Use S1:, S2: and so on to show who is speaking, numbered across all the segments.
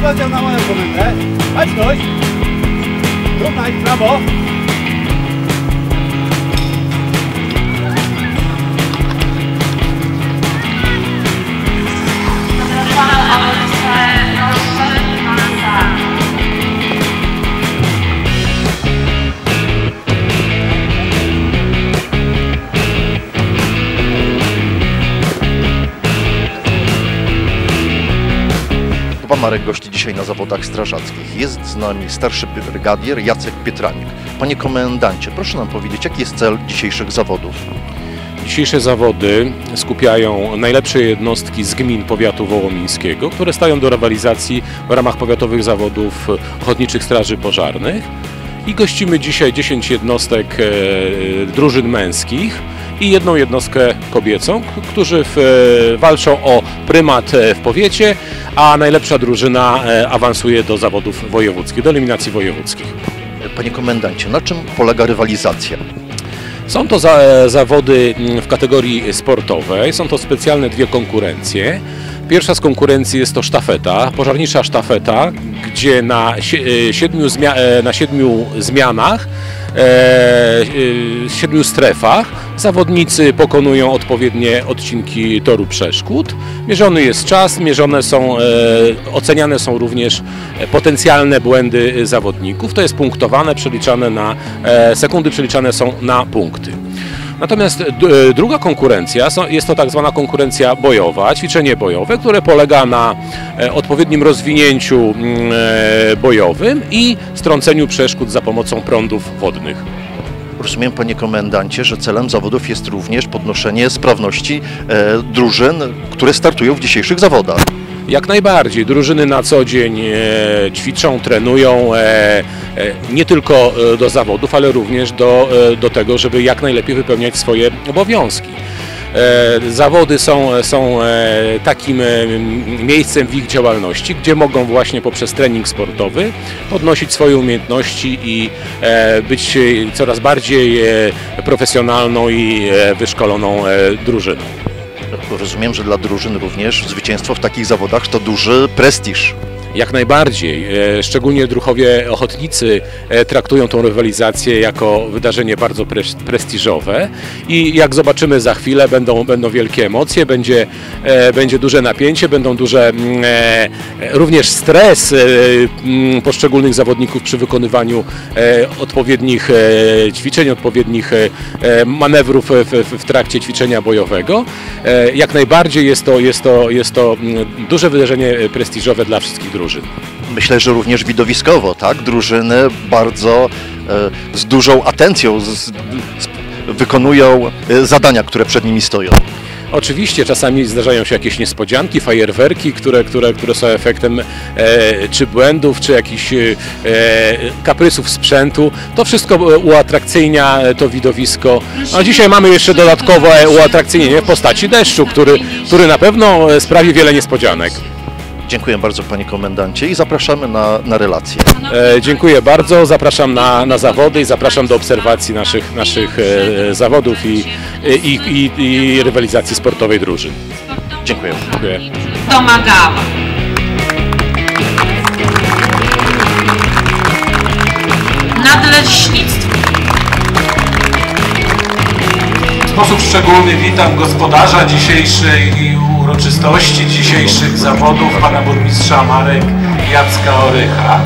S1: powiedział na moją komendę. Chodź ktoś. Tutaj w prawo.
S2: Pan Marek gości dzisiaj na zawodach strażackich. Jest z nami starszy brygadier Jacek Pietranik. Panie komendancie, proszę nam powiedzieć, jaki jest cel dzisiejszych zawodów?
S3: Dzisiejsze zawody skupiają najlepsze jednostki z gmin powiatu wołomińskiego, które stają do rywalizacji w ramach powiatowych zawodów ochotniczych straży pożarnych. I gościmy dzisiaj 10 jednostek drużyn męskich i jedną jednostkę kobiecą, którzy walczą o prymat w powiecie, a najlepsza drużyna awansuje do zawodów wojewódzkich, do eliminacji wojewódzkich.
S2: Panie komendancie, na czym polega rywalizacja?
S3: Są to zawody w kategorii sportowej, są to specjalne dwie konkurencje. Pierwsza z konkurencji jest to sztafeta, pożarnicza sztafeta, gdzie na 7 zmianach, 7 strefach zawodnicy pokonują odpowiednie odcinki toru przeszkód. Mierzony jest czas, oceniane są również potencjalne błędy zawodników. To jest punktowane, przeliczane na sekundy, przeliczane są na punkty. Natomiast druga konkurencja jest to tak zwana konkurencja bojowa, ćwiczenie bojowe, które polega na odpowiednim rozwinięciu bojowym i strąceniu przeszkód za pomocą prądów wodnych.
S2: Rozumiem, panie komendancie, że celem zawodów jest również podnoszenie sprawności drużyn, które startują w dzisiejszych zawodach.
S3: Jak najbardziej. Drużyny na co dzień ćwiczą, trenują nie tylko do zawodów, ale również do tego, żeby jak najlepiej wypełniać swoje obowiązki. Zawody są takim miejscem w ich działalności, gdzie mogą właśnie poprzez trening sportowy podnosić swoje umiejętności i być coraz bardziej profesjonalną i wyszkoloną drużyną.
S2: Rozumiem, że dla drużyn również zwycięstwo w takich zawodach to duży prestiż.
S3: Jak najbardziej. Szczególnie druhowie ochotnicy traktują tą rywalizację jako wydarzenie bardzo prestiżowe i jak zobaczymy za chwilę, będą wielkie emocje, będzie duże napięcie, będą duże również stres poszczególnych zawodników przy wykonywaniu odpowiednich ćwiczeń, odpowiednich manewrów w trakcie ćwiczenia bojowego. Jak najbardziej jest to duże wydarzenie prestiżowe dla wszystkich drużyn.
S2: Myślę, że również widowiskowo, tak? Drużyny bardzo z dużą atencją wykonują zadania, które przed nimi stoją.
S3: Oczywiście czasami zdarzają się jakieś niespodzianki, fajerwerki, które są efektem czy błędów, czy jakichś kaprysów sprzętu. To wszystko uatrakcyjnia to widowisko. A dzisiaj mamy jeszcze dodatkowe uatrakcyjnienie w postaci deszczu, który na pewno sprawi wiele niespodzianek.
S2: Dziękuję bardzo, panie komendancie, i zapraszamy na relacje.
S3: Dziękuję bardzo, zapraszam na zawody i zapraszam do obserwacji naszych zawodów i rywalizacji sportowej drużyn.
S2: Dziękuję.
S4: Domagała. Nadleśnictwo.
S5: W sposób szczególny witam gospodarza dzisiejszej uroczystości, dzisiejszych zawodów, pana burmistrza Jacka Orycha.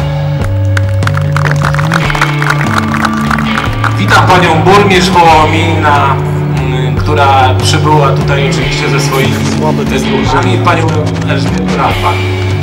S5: Witam panią burmistrz Wołomina, która przybyła tutaj oczywiście ze swoimi służbami, panią Elżbietę Rafał.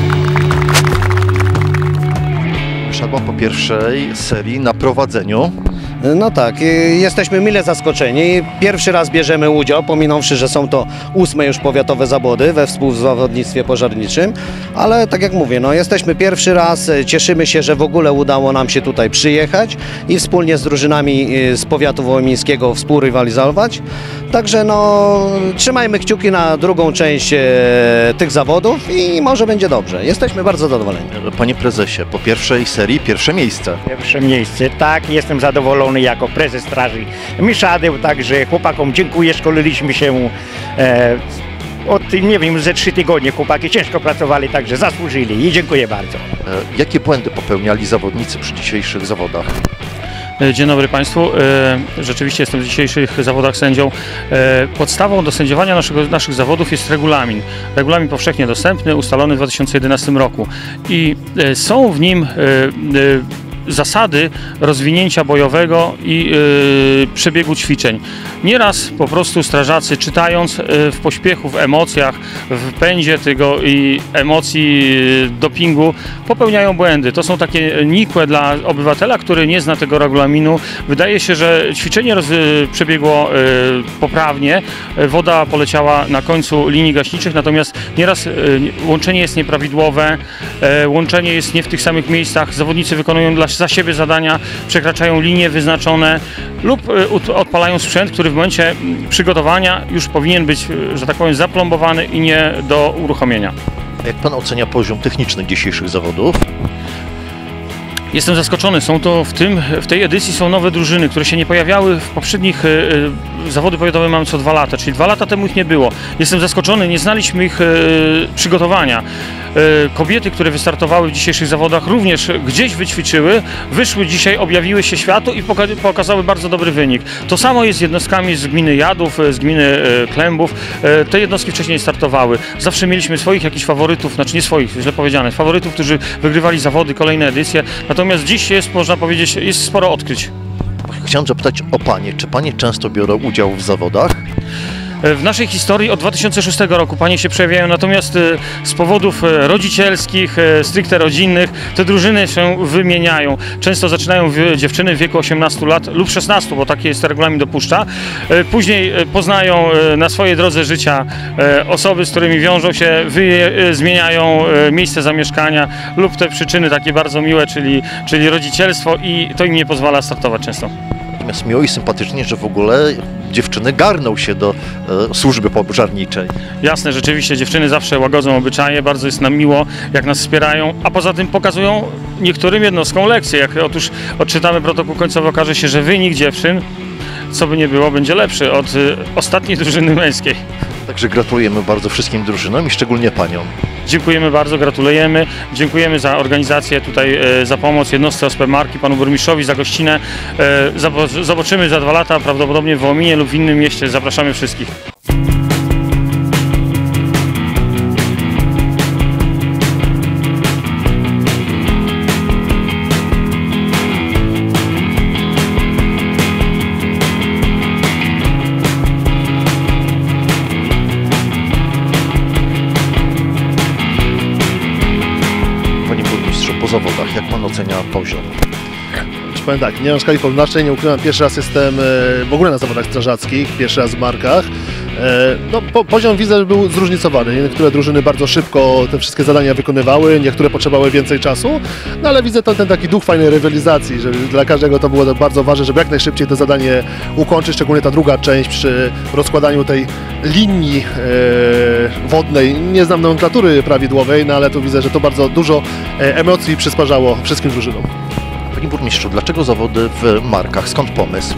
S2: Szedła po pierwszej serii na prowadzeniu.
S6: No tak, jesteśmy mile zaskoczeni. Pierwszy raz bierzemy udział, pominąwszy, że są to 8. już powiatowe zawody we współzawodnictwie pożarniczym, ale tak jak mówię, no jesteśmy pierwszy raz, cieszymy się, że w ogóle udało nam się tutaj przyjechać i wspólnie z drużynami z powiatu wołomińskiego współrywalizować. Także no, trzymajmy kciuki na drugą część tych zawodów i może będzie dobrze. Jesteśmy bardzo zadowoleni.
S2: Panie prezesie, po pierwszej serii pierwsze miejsce.
S7: Pierwsze miejsce, tak, jestem zadowolony jako prezes Straży Mszadeł, także chłopakom dziękuję, szkoliliśmy się od, nie wiem, ze 3 tygodnie chłopaki ciężko pracowali, także zasłużyli i dziękuję bardzo.
S2: Jakie błędy popełniali zawodnicy przy dzisiejszych zawodach?
S8: Dzień dobry Państwu. Rzeczywiście jestem w dzisiejszych zawodach sędzią. Podstawą do sędziowania naszych zawodów jest regulamin. Regulamin powszechnie dostępny, ustalony w 2011 roku. I są w nim zasady rozwinięcia bojowego i przebiegu ćwiczeń. Nieraz po prostu strażacy, czytając w pośpiechu, w emocjach, w pędzie tego i emocji dopingu, popełniają błędy. To są takie nikłe dla obywatela, który nie zna tego regulaminu. Wydaje się, że ćwiczenie przebiegło poprawnie, woda poleciała na końcu linii gaśniczych, natomiast nieraz łączenie jest nieprawidłowe, łączenie jest nie w tych samych miejscach, zawodnicy wykonują za siebie zadania, przekraczają linie wyznaczone lub odpalają sprzęt, który w momencie przygotowania już powinien być, że tak powiem, zaplombowany i nie do uruchomienia.
S2: Jak Pan ocenia poziom techniczny dzisiejszych zawodów?
S8: Jestem zaskoczony. W tej edycji są nowe drużyny, które się nie pojawiały w poprzednich. Zawody powiatowe mamy co 2 lata, czyli 2 lata temu ich nie było. Jestem zaskoczony, nie znaliśmy ich przygotowania. Kobiety, które wystartowały w dzisiejszych zawodach, również gdzieś wyćwiczyły, wyszły dzisiaj, objawiły się światu i pokazały bardzo dobry wynik. To samo jest z jednostkami z gminy Jadów, z gminy Klębów. Te jednostki wcześniej startowały. Zawsze mieliśmy swoich jakichś faworytów, znaczy nie swoich, źle powiedziane, faworytów, którzy wygrywali zawody, kolejne edycje. Natomiast dziś jest, można powiedzieć, jest sporo odkryć.
S2: Chciałem zapytać o Panie. Czy Panie często biorą udział w zawodach?
S8: W naszej historii od 2006 roku panie się przejawiają, natomiast z powodów rodzicielskich, stricte rodzinnych, te drużyny się wymieniają. Często zaczynają dziewczyny w wieku 18 lat lub 16, bo taki jest regulamin dopuszcza. Później poznają na swojej drodze życia osoby, z którymi wiążą się, zmieniają miejsce zamieszkania lub te przyczyny takie bardzo miłe, czyli rodzicielstwo, i to im nie pozwala startować często.
S2: Natomiast miło i sympatycznie, że w ogóle dziewczyny garną się do służby pożarniczej.
S8: Jasne, rzeczywiście dziewczyny zawsze łagodzą obyczaje, bardzo jest nam miło, jak nas wspierają, a poza tym pokazują niektórym jednostkom lekcje. Jak otóż odczytamy protokół końcowy, okaże się, że wynik dziewczyn, co by nie było, będzie lepszy od ostatniej drużyny męskiej.
S2: Także gratulujemy bardzo wszystkim drużynom i szczególnie Paniom.
S8: Dziękujemy bardzo, gratulujemy. Dziękujemy za organizację tutaj, za pomoc jednostce OSP Marki, panu burmistrzowi za gościnę. Zobaczymy za 2 lata prawdopodobnie w Wołominie lub w innym mieście. Zapraszamy wszystkich.
S2: Po zawodach, jak Pan ocenia poziom?
S1: Powiem tak, nie mam skali porównawczej, nie ukrywam, pierwszy raz jestem w ogóle na zawodach strażackich, pierwszy raz w Markach. No, poziom widzę, że był zróżnicowany. Niektóre drużyny bardzo szybko te wszystkie zadania wykonywały, niektóre potrzebowały więcej czasu, no ale widzę ten taki duch fajnej rywalizacji, że dla każdego to było bardzo ważne, żeby jak najszybciej to zadanie ukończyć, szczególnie ta druga część przy rozkładaniu tej linii wodnej. Nie znam nomenklatury prawidłowej, no ale tu widzę, że to bardzo dużo emocji przysparzało wszystkim drużynom.
S2: Panie burmistrzu, dlaczego zawody w Markach? Skąd pomysł?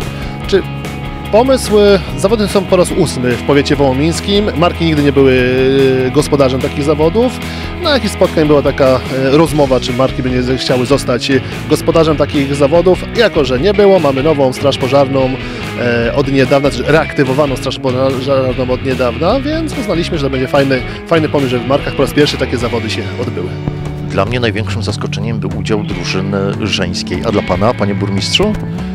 S1: Pomysł, zawody są po raz 8 w powiecie wołomińskim. Marki nigdy nie były gospodarzem takich zawodów. Na jakichś spotkań była taka rozmowa, czy marki by nie chciały zostać gospodarzem takich zawodów. Jako że nie było, mamy nową straż pożarną od niedawna, czy reaktywowaną straż pożarną od niedawna, więc uznaliśmy, że to będzie fajny pomysł, że w Markach po raz pierwszy takie zawody się odbyły.
S2: Dla mnie największym zaskoczeniem był udział drużyny żeńskiej. A dla Pana, Panie burmistrzu?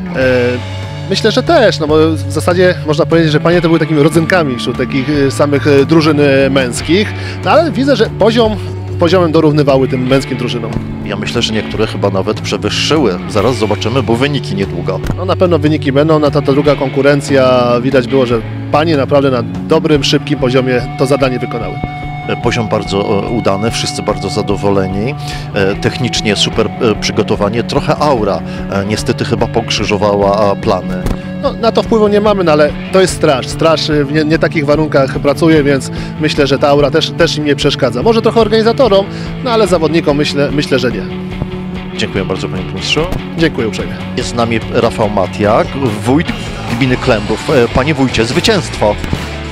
S1: Myślę, że też, no bo w zasadzie można powiedzieć, że panie to były takimi rodzynkami wśród takich samych drużyn męskich, no ale widzę, że poziomem dorównywały tym męskim drużynom.
S2: Ja myślę, że niektóre chyba nawet przewyższyły. Zaraz zobaczymy, bo wyniki niedługo.
S1: No na pewno wyniki będą, ta druga konkurencja widać było, że panie naprawdę na dobrym, szybkim poziomie to zadanie wykonały.
S2: Poziom bardzo udany, wszyscy bardzo zadowoleni, technicznie super przygotowanie, trochę aura niestety chyba pokrzyżowała plany.
S1: No, na to wpływu nie mamy, no ale to jest straż. Straż w nie takich warunkach pracuje, więc myślę, że ta aura też im nie przeszkadza. Może trochę organizatorom, no ale zawodnikom myślę, że nie.
S2: Dziękuję bardzo, panie burmistrzu.
S1: Dziękuję uprzejmie.
S2: Jest z nami Rafał Matiak, wójt gminy Klębów. Panie wójcie, zwycięstwo.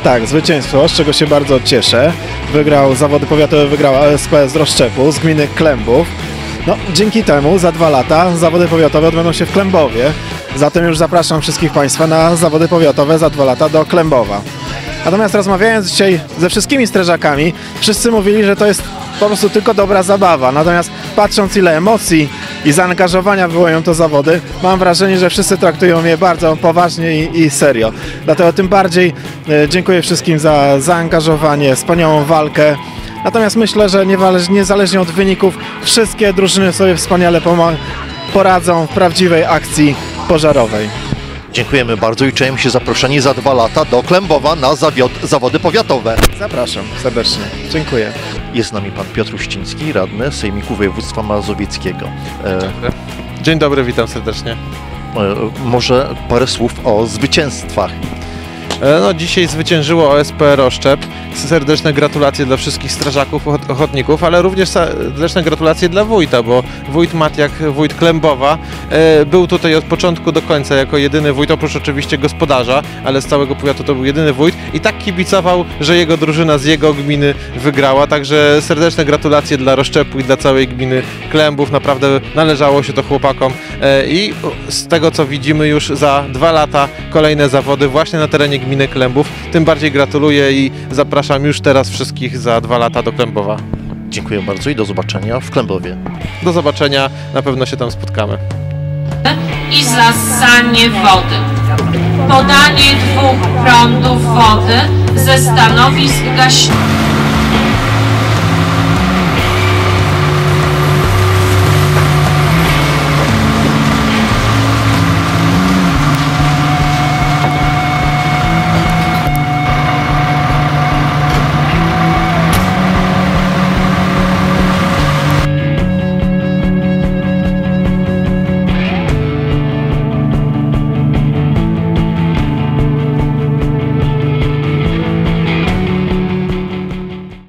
S9: Tak, zwycięstwo, z czego się bardzo cieszę. Wygrał zawody powiatowe, wygrał ASP z Rozszczepu, z gminy Klębów. No, dzięki temu za 2 lata zawody powiatowe odbędą się w Klębowie. Zatem już zapraszam wszystkich Państwa na zawody powiatowe za 2 lata do Klębowa. Natomiast rozmawiając dzisiaj ze wszystkimi strażakami, wszyscy mówili, że to jest po prostu tylko dobra zabawa. Natomiast patrząc, ile emocji i zaangażowania wywołują to zawody, mam wrażenie, że wszyscy traktują je bardzo poważnie i serio. Dlatego tym bardziej dziękuję wszystkim za zaangażowanie, wspaniałą walkę. Natomiast myślę, że niezależnie od wyników wszystkie drużyny sobie wspaniale poradzą w prawdziwej akcji pożarowej.
S2: Dziękujemy bardzo i czujemy się zaproszeni za 2 lata do Klębowa na zawody powiatowe.
S9: Zapraszam serdecznie. Dziękuję.
S2: Jest z nami pan Piotr Uściński, radny Sejmiku Województwa Mazowieckiego.
S10: Dzień dobry, witam serdecznie.
S2: Może parę słów o zwycięstwach.
S10: No, dzisiaj zwyciężyło OSP Rozszczep. Serdeczne gratulacje dla wszystkich strażaków, ochotników, ale również serdeczne gratulacje dla wójta, bo wójt Matiak, wójt Klębowa, był tutaj od początku do końca jako jedyny wójt, oprócz oczywiście gospodarza, ale z całego powiatu to był jedyny wójt i tak kibicował, że jego drużyna z jego gminy wygrała, także serdeczne gratulacje dla Rozszczepu i dla całej gminy Klębów, naprawdę należało się to chłopakom i z tego co widzimy już za 2 lata kolejne zawody właśnie na terenie gminy Klębów, tym bardziej gratuluję i zapraszam już teraz wszystkich za 2 lata do Klębowa.
S2: Dziękuję bardzo i do zobaczenia w Klębowie.
S10: Do zobaczenia, na pewno się tam spotkamy.
S4: I zasanie wody. Podanie 2 prądów wody ze stanowisk gaśniczych.